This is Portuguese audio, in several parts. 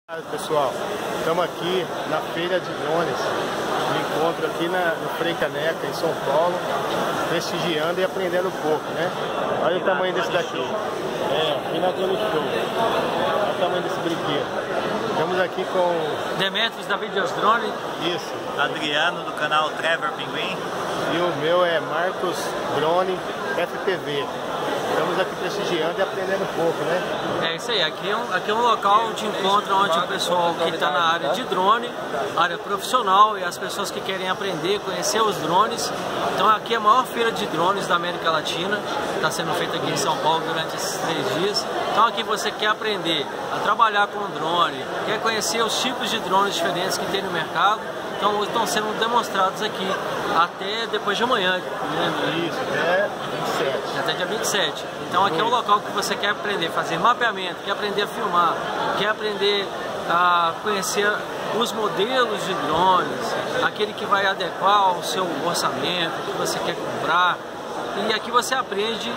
Pessoal, estamos aqui na Feira de Drones, um encontro aqui no Frei Caneca, em São Paulo, prestigiando e aprendendo um pouco, né? Olha o tamanho desse daqui. Aqui na Drone Show. Olha o tamanho desse brinquedo. Estamos aqui com Demetrios da Videos Drone. Isso. Adriano do canal Trevor Pinguim. E o meu é Marcos Drone FPV. Estamos aqui prestigiando e aprendendo um pouco, né? É isso aí, aqui é um local de encontro onde o pessoal que está na área de drone, área profissional, e as pessoas que querem aprender, conhecer os drones. Então aqui é a maior feira de drones da América Latina, está sendo feita aqui em São Paulo durante esses 3 dias. Então aqui você quer aprender a trabalhar com drone, quer conhecer os tipos de drones diferentes que tem no mercado, então estão sendo demonstrados aqui até depois de amanhã. Isso, até 27. Até dia 27. Então aqui é um local que você quer aprender a fazer mapeamento, quer aprender a filmar, quer aprender a conhecer os modelos de drones, aquele que vai adequar ao seu orçamento, que você quer comprar. E aqui você aprende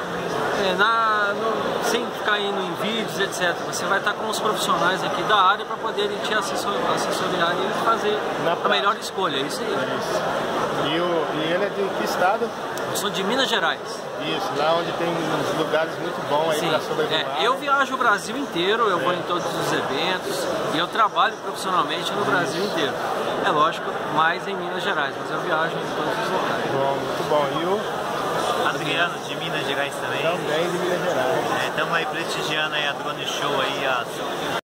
sem ficar indo em vídeos, etc. Você vai estar com os profissionais aqui da área para poderem te assessorar e fazer a melhor escolha. É isso aí. Isso. E ele é de que estado? Eu sou de Minas Gerais. Isso, lá onde tem uns lugares muito bons aí para sobrevoar. Eu viajo o Brasil inteiro, eu vou em todos os eventos e eu trabalho profissionalmente no Brasil inteiro. É lógico, mais em Minas Gerais, mas eu viajo em todos os locais. Bom, muito bom. E o Adriano de Minas Gerais também. Também de Minas Gerais. Estamos aí prestigiando aí a Drone Show aí,